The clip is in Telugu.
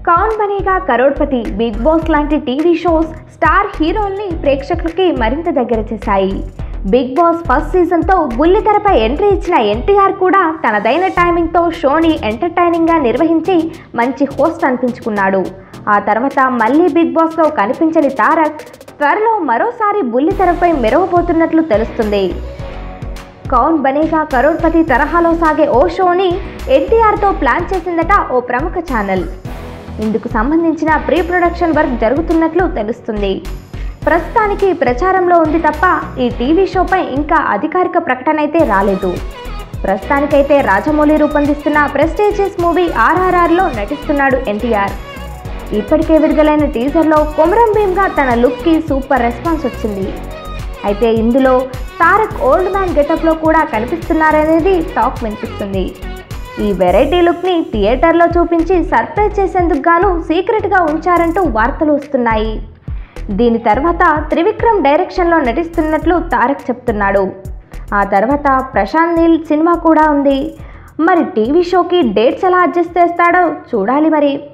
కౌన్ బనేగా కరోడ్పతి, బిగ్ బాస్ లాంటి టీవీ షోస్ స్టార్ హీరోల్ని ప్రేక్షకులకి మరింత దగ్గర చేశాయి. బిగ్ బాస్ ఫస్ట్ సీజన్తో బుల్లితెరపై ఎంట్రీ ఇచ్చిన ఎన్టీఆర్ కూడా తనదైన టైమింగ్తో షోని ఎంటర్టైనింగ్గా నిర్వహించి మంచి హోస్ట్ అనిపించుకున్నాడు. ఆ తర్వాత మళ్ళీ బిగ్ బాస్లో కనిపించని తారక్ త్వరలో మరోసారి బుల్లితెరపై మెరవబోతున్నట్లు తెలుస్తుంది. కౌన్ బనేగా కరోడ్పతి తరహాలో సాగే ఓ షోని ఎన్టీఆర్తో ప్లాన్ చేసిందట ఓ ప్రముఖ ఛానల్. ఇందుకు సంబంధించిన ప్రీ ప్రొడక్షన్ వర్క్ జరుగుతున్నట్లు తెలుస్తుంది. ప్రస్తుతానికి ప్రచారంలో ఉంది తప్ప ఈ టీవీ షోపై ఇంకా అధికారిక ప్రకటన అయితే రాలేదు. ప్రస్తుతానికైతే రాజమౌళి రూపొందిస్తున్న ప్రెస్టీజియస్ మూవీ RRRలో నటిస్తున్నాడు ఎన్టీఆర్. ఇప్పటికే విడుదలైన టీజర్లో కొమరం భీమ్గా తన లుక్కి సూపర్ రెస్పాన్స్ వచ్చింది. అయితే ఇందులో తారక్ ఓల్డ్ మ్యాన్ గెటప్లో కూడా కనిపిస్తున్నారనేది టాక్ వినిపిస్తుంది. ఈ వెరైటీ లుక్ని థియేటర్లో చూపించి సర్ప్రైజ్ చేసేందుకు గాను సీక్రెట్గా ఉంచారంటూ వార్తలు వస్తున్నాయి. దీని తర్వాత త్రివిక్రమ్ డైరెక్షన్లో నటిస్తున్నట్లు తారక్ చెప్తున్నాడు. ఆ తర్వాత ప్రశాంత్ నీల్ సినిమా కూడా ఉంది. మరి టీవీ షోకి డేట్స్ ఎలా అడ్జస్ట్ చేస్తాడో చూడాలి మరి.